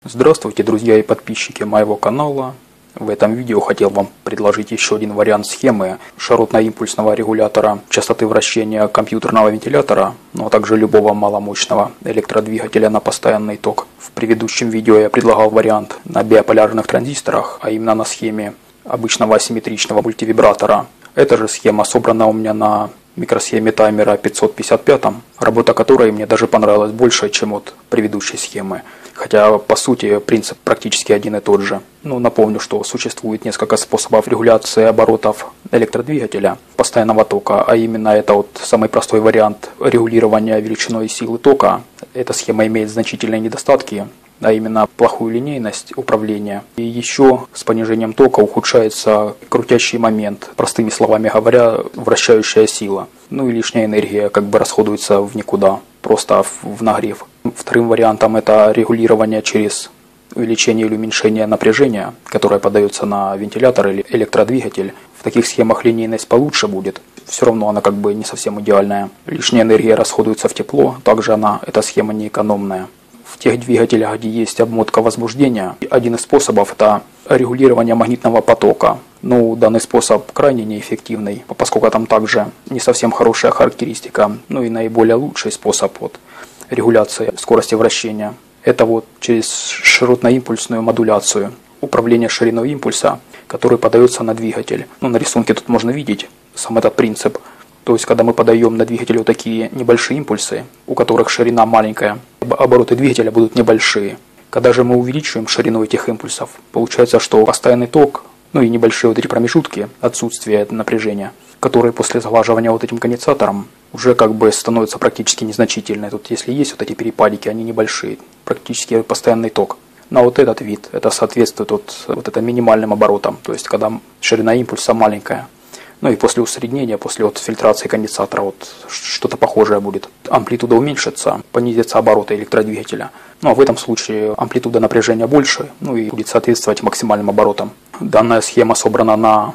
Здравствуйте, друзья и подписчики моего канала. В этом видео хотел вам предложить еще один вариант схемы широтно-импульсного регулятора частоты вращения компьютерного вентилятора, а также любого маломощного электродвигателя на постоянный ток. В предыдущем видео я предлагал вариант на биполярных транзисторах, а именно на схеме обычного асимметричного мультивибратора. Эта же схема собрана у меня на микросхеме таймера 555, работа которой мне даже понравилась больше, чем от предыдущей схемы. Хотя, по сути, принцип практически один и тот же. Напомню, что существует несколько способов регуляции оборотов электродвигателя постоянного тока, а именно это самый простой вариант регулирования величиной силы тока. Эта схема имеет значительные недостатки, а именно плохую линейность управления. И еще с понижением тока ухудшается крутящий момент, простыми словами говоря, вращающая сила. И лишняя энергия расходуется в никуда, просто в нагрев. Вторым вариантом это регулирование через увеличение или уменьшение напряжения, которое подается на вентилятор или электродвигатель. В таких схемах линейность получше будет. Все равно она не совсем идеальная. Лишняя энергия расходуется в тепло, также эта схема не экономная. В тех двигателях, где есть обмотка возбуждения, один из способов это регулирование магнитного потока. Данный способ крайне неэффективный, поскольку там также не совсем хорошая характеристика. И наиболее лучший способ регуляции скорости вращения это через широтно-импульсную модуляцию, управление шириной импульса, который подается на двигатель. На рисунке тут можно видеть сам этот принцип. То есть, когда мы подаем на двигатель такие небольшие импульсы, у которых ширина маленькая, обороты двигателя будут небольшие. Когда же мы увеличиваем ширину этих импульсов, получается, что постоянный ток, и небольшие эти промежутки, отсутствие напряжения, которые после сглаживания этим конденсатором уже становятся практически незначительны. Тут если есть эти перепадики, они небольшие, практически постоянный ток. Но этот вид, это соответствует это минимальным оборотам, то есть когда ширина импульса маленькая. И после усреднения, после фильтрации конденсатора что-то похожее будет. Амплитуда уменьшится, понизятся обороты электродвигателя. А в этом случае амплитуда напряжения больше, и будет соответствовать максимальным оборотам. Данная схема собрана на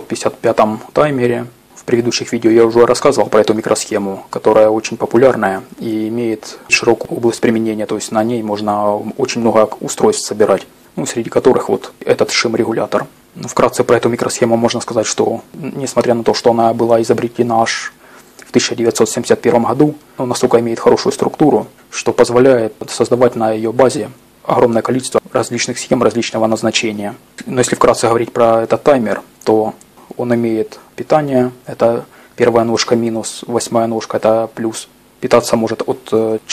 555-м таймере. В предыдущих видео я уже рассказывал про эту микросхему, которая очень популярная и имеет широкую область применения, то есть на ней можно очень много устройств собирать, среди которых этот шим-регулятор. Вкратце про эту микросхему можно сказать, что несмотря на то, что она была изобретена аж в 1971 году, настолько имеет хорошую структуру, что позволяет создавать на ее базе огромное количество различных схем различного назначения. Но если вкратце говорить про этот таймер, то он имеет питание, это первая ножка минус, 8-я ножка это плюс. Питаться может от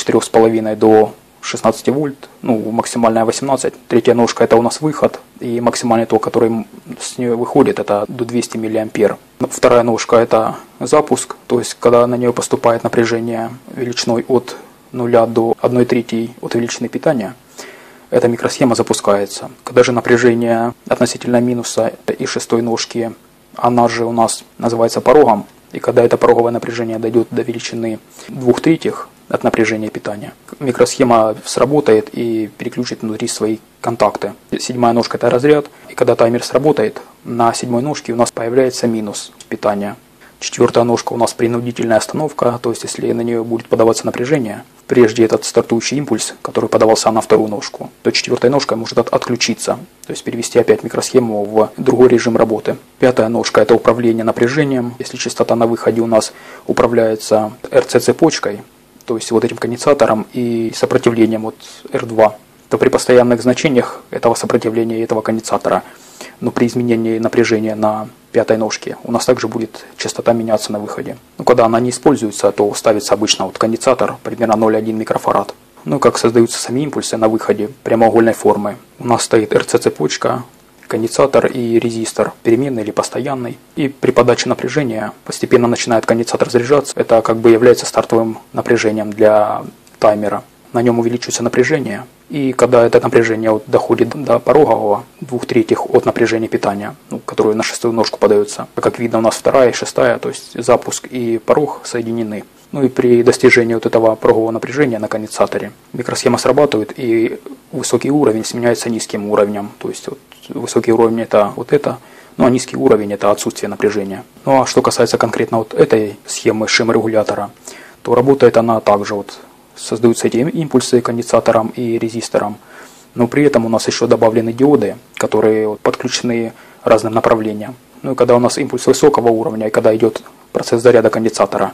4,5 до 16 вольт, максимальная 18. Третья ножка это у нас выход, и максимальный ток, который с нее выходит, это до 200 мА. Вторая ножка это запуск, то есть когда на нее поступает напряжение величиной от 0 до 1/3 от величины питания, эта микросхема запускается. Когда же напряжение относительно минуса и шестой ножки, она же у нас называется порогом, и когда это пороговое напряжение дойдет до величины 2/3 от напряжения питания, микросхема сработает и переключит внутри свои контакты. Седьмая ножка это разряд, и когда таймер сработает, на седьмой ножке у нас появляется минус питания. Четвертая ножка у нас принудительная остановка, то есть если на нее будет подаваться напряжение, прежде этот стартующий импульс, который подавался на вторую ножку, то четвертая ножка может отключиться, то есть перевести опять микросхему в другой режим работы. Пятая ножка это управление напряжением, если частота на выходе у нас управляется РЦ-цепочкой, то есть этим конденсатором и сопротивлением R2, то при постоянных значениях этого сопротивления и этого конденсатора, но при изменении напряжения на пятой ножке у нас также будет частота меняться на выходе. Когда она не используется, то ставится обычно конденсатор примерно 0,1 микрофарад. Как создаются сами импульсы на выходе прямоугольной формы. У нас стоит РЦ-цепочка, конденсатор и резистор, переменный или постоянный. И при подаче напряжения постепенно начинает конденсатор заряжаться. Это является стартовым напряжением для таймера. На нем увеличивается напряжение. И когда это напряжение доходит до порогового 2/3 от напряжения питания, которое на шестую ножку подается, как видно у нас вторая и шестая, то есть запуск и порог соединены. И при достижении этого порогового напряжения на конденсаторе микросхема срабатывает, и высокий уровень сменяется низким уровнем. То есть высокий уровень это это, а низкий уровень это отсутствие напряжения. А что касается конкретно этой схемы шим-регулятора, то работает она также. Создаются эти импульсы конденсатором и резистором. но при этом у нас еще добавлены диоды, которые подключены разным направлениям. Ну и когда у нас импульс высокого уровня, и когда идет процесс заряда конденсатора,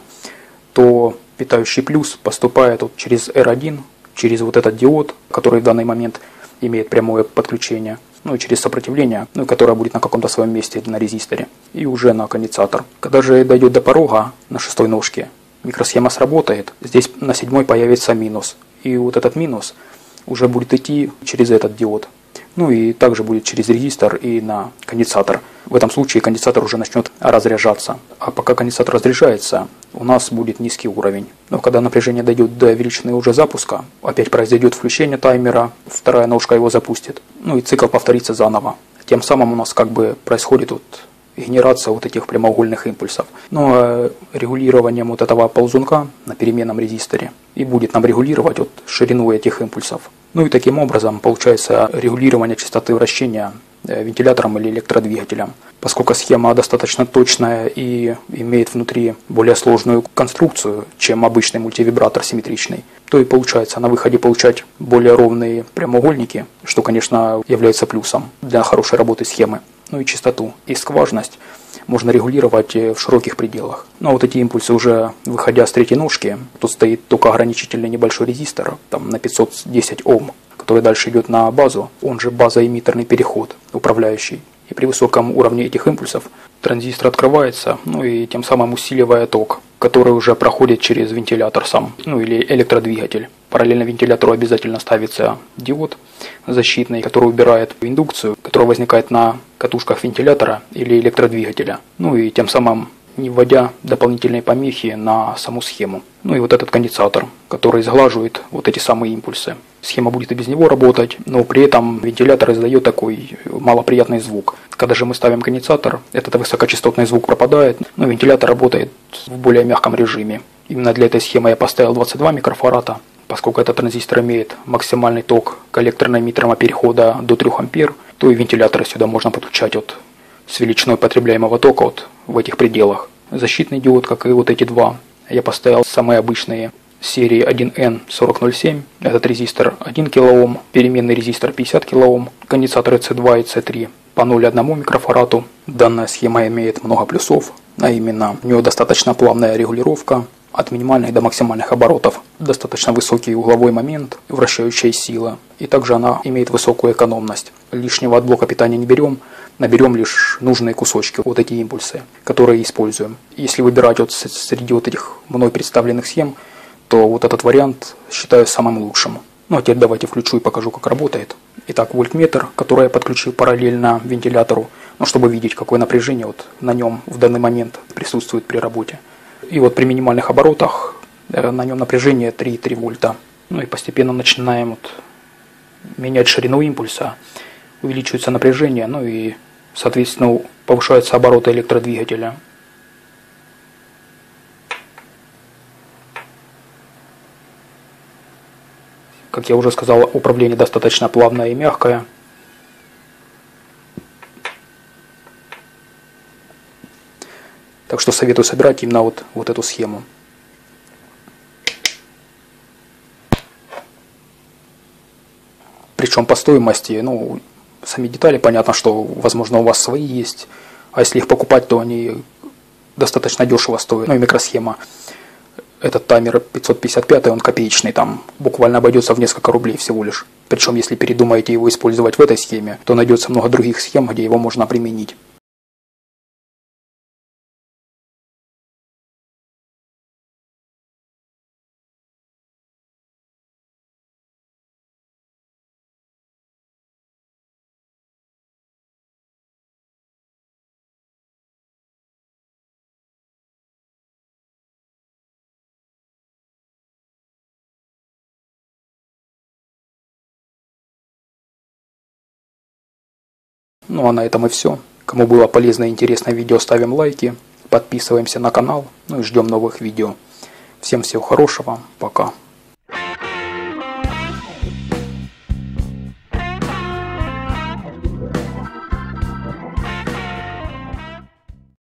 то питающий плюс поступает вот через R1, через вот этот диод, который в данный момент имеет прямое подключение, ну и через сопротивление, ну, которое будет на каком-то своем месте на резисторе, и уже на конденсатор. Когда же дойдет до порога на 6-й ножке, микросхема сработает, здесь на 7-й появится минус, и вот этот минус уже будет идти через этот диод. Ну и также будет через резистор и на конденсатор. В этом случае конденсатор уже начнет разряжаться. А пока конденсатор разряжается, у нас будет низкий уровень. Но когда напряжение дойдет до величины уже запуска, опять произойдет включение таймера, вторая ножка его запустит. Ну и цикл повторится заново. Тем самым у нас как бы происходит вот генерация вот этих прямоугольных импульсов. Но регулированием вот этого ползунка на переменном резисторе и будет нам регулировать вот ширину этих импульсов. Ну и таким образом получается регулирование частоты вращения вентилятором или электродвигателем. Поскольку схема достаточно точная и имеет внутри более сложную конструкцию, чем обычный мультивибратор симметричный, то и получается на выходе получать более ровные прямоугольники, что, конечно, является плюсом для хорошей работы схемы. Ну и частоту и скважность можно регулировать в широких пределах. Но вот эти импульсы уже выходя с 3-й ножки, тут стоит только ограничительный небольшой резистор, там на 510 Ом, который дальше идет на базу, он же базоэмиттерный переход управляющий. И при высоком уровне этих импульсов транзистор открывается, ну и тем самым усиливая ток, который уже проходит через вентилятор сам, ну или электродвигатель. Параллельно вентилятору обязательно ставится диод защитный, который убирает индукцию, которая возникает на катушках вентилятора или электродвигателя. Ну и тем самым не вводя дополнительные помехи на саму схему. Ну и вот этот конденсатор, который сглаживает вот эти самые импульсы. Схема будет и без него работать, но при этом вентилятор издает такой малоприятный звук. Когда же мы ставим конденсатор, этот высокочастотный звук пропадает, но вентилятор работает в более мягком режиме. Именно для этой схемы я поставил 22 микрофарада, поскольку этот транзистор имеет максимальный ток коллекторно-эмиттерного перехода до 3 ампер, то и вентиляторы сюда можно подключать вот с величиной потребляемого тока вот в этих пределах. Защитный диод, как и вот эти два, я поставил самые обычные серии 1N4007. Этот резистор 1 кОм, переменный резистор 50 кОм, конденсаторы C2 и C3 по 0,1 микрофараду. Данная схема имеет много плюсов, а именно у нее достаточно плавная регулировка от минимальных до максимальных оборотов, достаточно высокий угловой момент, вращающая сила, и также она имеет высокую экономность. Лишнего от блока питания не берем, наберем лишь нужные кусочки, вот эти импульсы, которые используем. Если выбирать вот среди вот этих мной представленных схем, то вот этот вариант считаю самым лучшим. Ну а теперь давайте включу и покажу, как работает. Итак, вольтметр, который я подключил параллельно вентилятору, ну, чтобы видеть, какое напряжение вот на нем в данный момент присутствует при работе. И вот при минимальных оборотах на нем напряжение 3,3 вольта. Ну и постепенно начинаем вот менять ширину импульса, увеличивается напряжение, ну и соответственно повышаются обороты электродвигателя. Как я уже сказал, управление достаточно плавное и мягкое. Так что советую собирать именно вот эту схему. Причем по стоимости, ну, сами детали, понятно, что, возможно, у вас свои есть. А если их покупать, то они достаточно дешево стоят. Ну и микросхема. Этот таймер 555, он копеечный, там буквально обойдется в несколько рублей всего лишь. Причем, если передумаете его использовать в этой схеме, то найдется много других схем, где его можно применить. Ну а на этом и все. Кому было полезно и интересно видео, ставим лайки, подписываемся на канал, ну и ждем новых видео. Всем всего хорошего, пока.